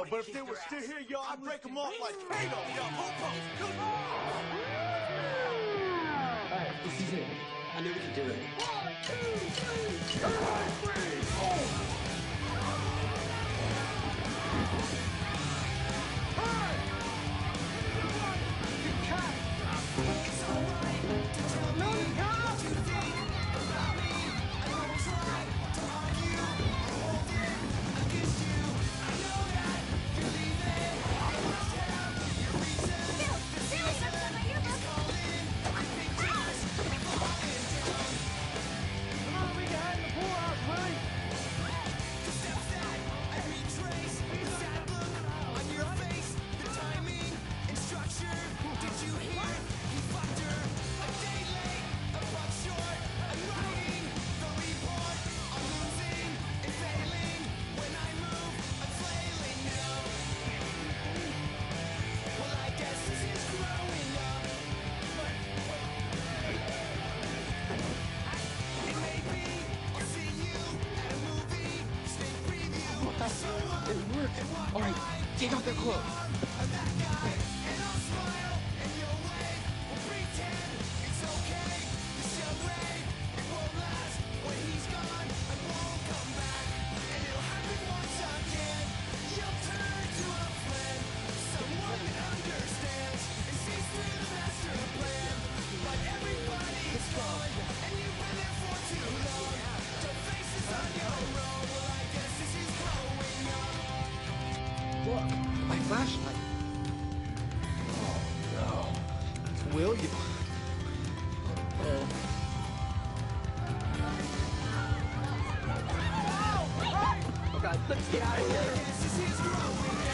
but if they were still here, yo, I'd break them off like Kato. Yo, Popo. Alright, this is it. I knew we could do it. 1, 2, 3, everybody freeze! Oh! It worked. All right, take off their clothes. Look, my flashlight. Oh no. It's William. Oh God, let's get out of here.